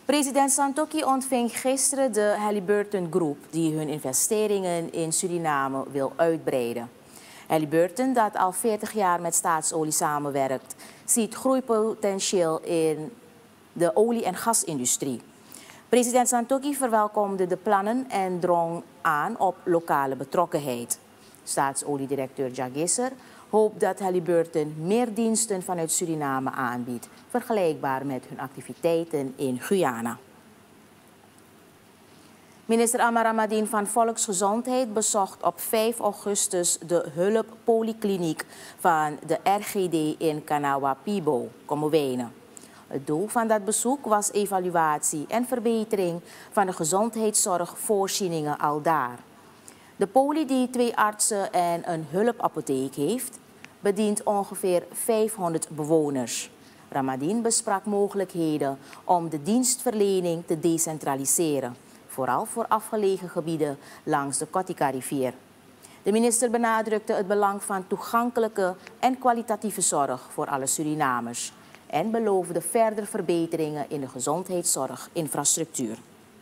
President Santokki ontving gisteren de Halliburton Group, die hun investeringen in Suriname wil uitbreiden. Halliburton, dat al 40 jaar met Staatsolie samenwerkt, ziet groeipotentieel in de olie- en gasindustrie. President Santokki verwelkomde de plannen en drong aan op lokale betrokkenheid. Staatsoliedirecteur Jagisser hoopt dat Halliburton meer diensten vanuit Suriname aanbiedt, vergelijkbaar met hun activiteiten in Guyana. Minister Amar Rahmadien van Volksgezondheid bezocht op 5 augustus de hulppolykliniek van de RGD in Kanawa-Pibo, Kommerwijne. Het doel van dat bezoek was evaluatie en verbetering van de gezondheidszorgvoorzieningen aldaar. De poli, die 2 artsen en een hulpapotheek heeft, bedient ongeveer 500 bewoners. Rahmadien besprak mogelijkheden om de dienstverlening te decentraliseren, vooral voor afgelegen gebieden langs de Kotika-rivier. De minister benadrukte het belang van toegankelijke en kwalitatieve zorg voor alle Surinamers en beloofde verdere verbeteringen in de gezondheidszorginfrastructuur.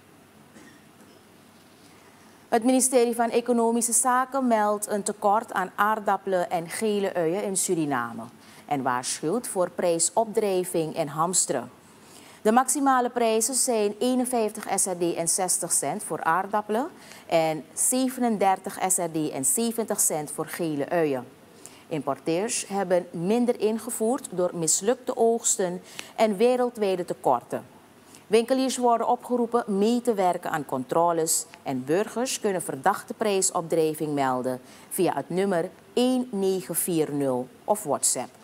Het ministerie van Economische Zaken meldt een tekort aan aardappelen en gele uien in Suriname en waarschuwt voor prijsopdrijving en hamsteren. De maximale prijzen zijn 51 SRD en 60 cent voor aardappelen en 37 SRD en 70 cent voor gele uien. Importeurs hebben minder ingevoerd door mislukte oogsten en wereldwijde tekorten. Winkeliers worden opgeroepen mee te werken aan controles en burgers kunnen verdachte prijsopdrijving melden via het nummer 1940 of WhatsApp.